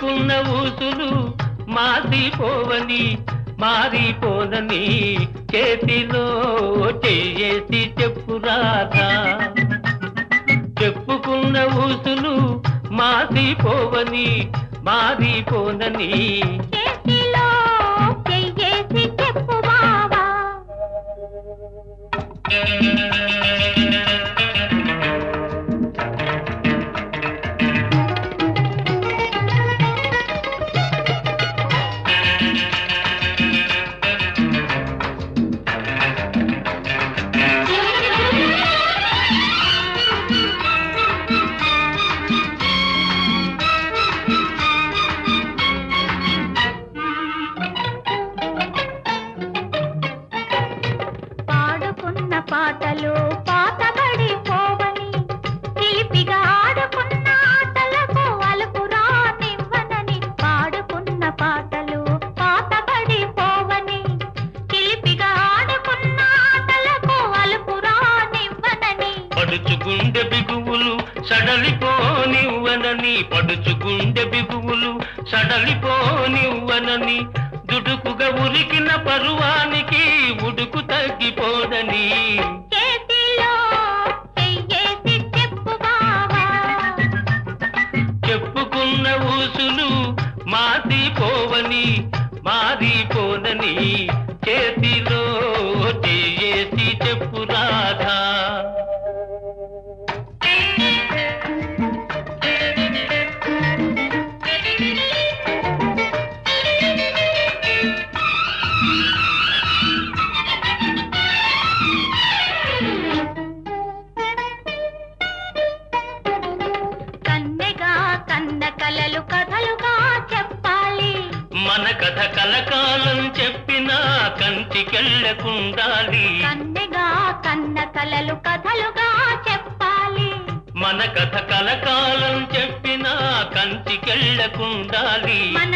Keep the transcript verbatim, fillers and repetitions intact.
చెప్పుకున్న ఊసులు మాసిపోవని మారిపోదని చేతిలో చెయ్యేసి చెప్పురాదా చెప్పుకున్న ఊసులు మాసిపోవని మారిపోదని చేతిలో చెయ్యేసి చెప్పు బావా పాటలు పాతబడిపోవని చిలిపిగా ఆడుకున్న ఆటలకు అలుపు రానివ్వనని పాడుకున్న పాటలు పాతబడిపోవని చిలిపిగా ఆడుకున్న ఆటలకు అలుపు రానివ్వనని పడుచుగుండె బిగువులు సడలిపోనివ్వనని పడుచుగుండె బిగువులు సడలిపోనివ్వనని దుడుకుగా ఉరికిన పరువానికి ఉడుకు తగ్గిపోదని చేతిలో చెయ్యేసి చెప్పు బావా చెప్పుకున్న ఊసులు మాసిపోవని మారిపోనని చేతిలో చెయ్యేసి చెప్పు రాధా కలలు కథలుగా చెప్పాలి మన కథ కలకాలం చెప్పినా కంటికెళ్ళకుండాలి కన్నెగా కన్న కలలు కథలుగా చెప్పాలి మన కథ కలకాలం చెప్పినా కంటికెళ్ళకుండాలి